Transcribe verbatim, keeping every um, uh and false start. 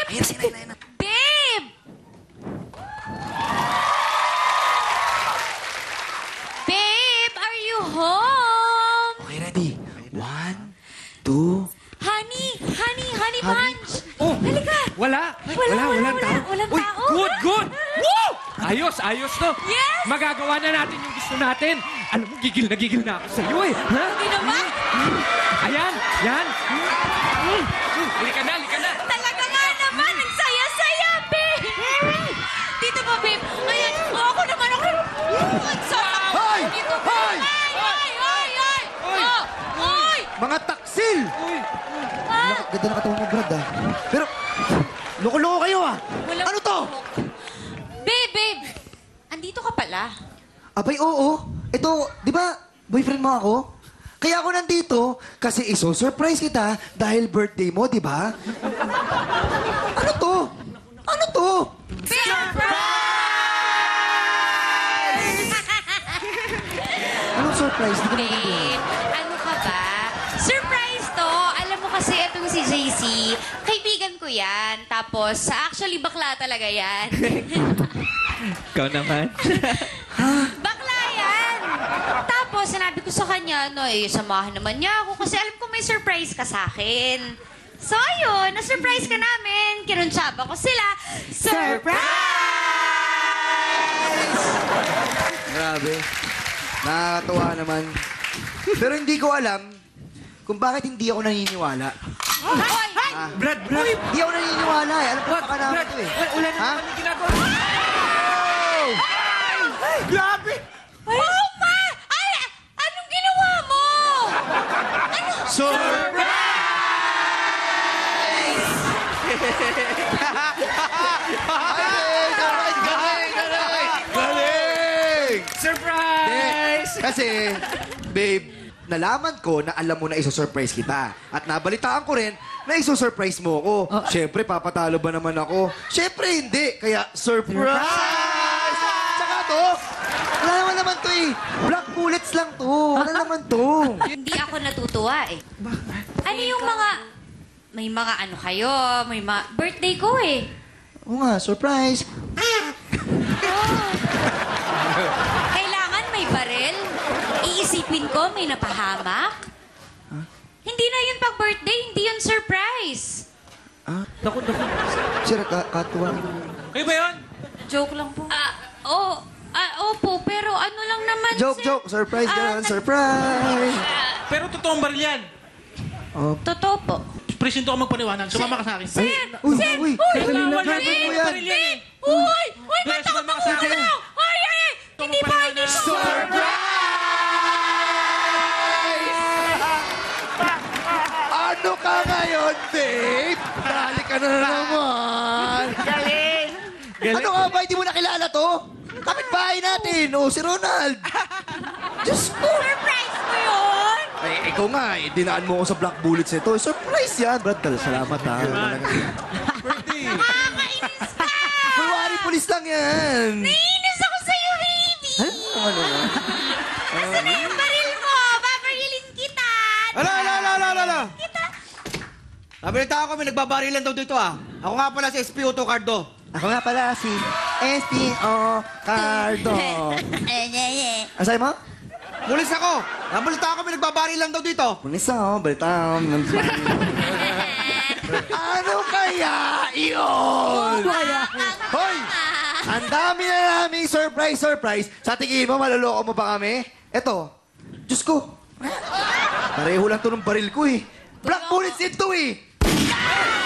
Ayan, sina, ayan, ayan. Babe! Babe, are you home? Okay, ready. One, two... Honey, honey, honey bunch! Oh! Halika! Wala! Wala, wala, wala, walang wala, tao. walang Uy, tao. good, good! Woo! Ayos, ayos to. Yes! Magagawa na natin yung gusto natin. Alam mo, gigil na gigil na ako sa'yo eh. Ha? Hindi naman! Ayan, yan. Mm. Halika na, halika na. Talaga nga naman! Ang saya-saya, babe! Dito ba, babe? Ayan, oh, ako naman ako. Ang sarap! Hoy! Dito, Hoy! Ay, ay, ay, ay! Oh, oy! Mga taksil! Uy, Ah! Ganda na katawan mo, Brad, ah. Pero, loko-loko kayo, ah. Walang- Ano to? Babe, babe! Andito ka pala. Abay, oo. Ito, di ba, boyfriend mo ako? Kaya ako nandito kasi iso-surprise kita dahil birthday mo, di ba? Ano to? Ano to? Anong surprise? Di ko Babe, ano ka ba? Surprise to! Alam mo kasi itong si J C, kaibigan ko yan. Tapos, actually, bakla talaga yan. ikaw naman. Bakla yan! Tapos, sinabi ko sa kanya, no, eh, samahan naman niya ako kasi alam ko may surprise ka sa akin. So, ayun, na-surprise ka namin. Kinuntsaba ko sila. Surprise! Grabe. Nakakatuwa naman. Pero hindi ko alam kung bakit hindi ako naniniwala. Hoy! Brad, Brad. Hindi ako naniniwala eh. Alam ko baka naman ito eh. Wala na Ha? naman yung ginagawa. Grabe! Oh, ma! Ay! Anong ginawa mo? Ano? Surprise! Galing! Galing! Galing! Galing! Galing! Surprise! Kasi, babe, nalaman ko na alam mo na iso-surprise kita. At nabalitaan ko rin na iso-surprise mo ako. Siyempre, papatalo ba naman ako? Siyempre, hindi. Kaya, surprise! Tsaka to, wala naman naman to eh. Black bullets lang to. Wala naman to. Hindi ako natutuwa eh. Ano yung mga... May mga ano kayo, may mga... Birthday ko eh. Oo nga, surprise. Kailangan may baril. Iisipin ko may napahamak. Hindi na yun pag birthday, hindi yun surprise. Ah, Naku, naku. sir, ka katuwa. Kayo ba yun? Joke lang po. Ah, oh, ah, opo, pero ano lang naman, Joke, sir. joke. Surprise, Ah, ganun. nag- Surprise. Pero totoong baril yan. Oh. Totoo po. Presinto ka magpaniwanag. Sumama ka sa akin. Sir! Uy, sir! uy, Uy! sandali lang, Uy! sandali mo yan. Baril yan eh. Uy! Uy! Dre, Ba't ako sumama ka sa akin. Uy! Uy! Uy! Hindi ba? Hindi ba? Ano ka ngayon, babe? Dali ka na naman. Galing! Ano nga ba? Hindi mo nakilala to? Kapitbahay natin. O, si Ronald. Diyos ko. Surprise mo yun! Ay, ikaw nga, eh, dinaan mo ako sa black bullets nito. Surprise yan. Brad, salamat ha. Birthday! Nakakainis ka! Bulwari pulis lang yan. Naiinis ako sa'yo, baby! Ano? Ano? Asan na yung baril mo? Babarilin kita! Ala, ala, ala, ala, ala, ala. Kita! Nabalita ko, may nagbabarilan daw dito ah. Ako nga pala si S P Otto Cardo. Ako nga pala si S P O Cardo. Asay mo? Pulis ako. Nabalita ko, may nagbabarilan daw dito. Pulis ako, balita ako. Ano kaya yun? Hoy! Ang dami na naming surprise, surprise. Sa tingin mo, maluloko mo ba kami? Eto, Diyos ko. Pareho lang to ng baril ko eh. Black bullets ito eh.